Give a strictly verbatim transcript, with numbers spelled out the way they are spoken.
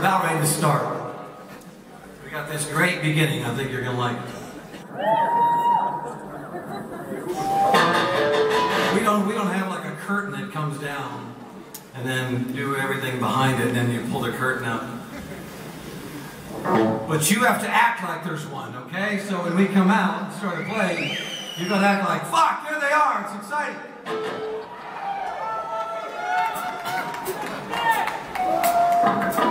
about ready to start. We got this great beginning. I think you're going to like it. We don't, we don't have like a curtain that comes down and then do everything behind it and then you pull the curtain up. But you have to act like there's one, okay? So when we come out and start to play, you're going to act like, fuck, there they are, it's exciting. Thank you.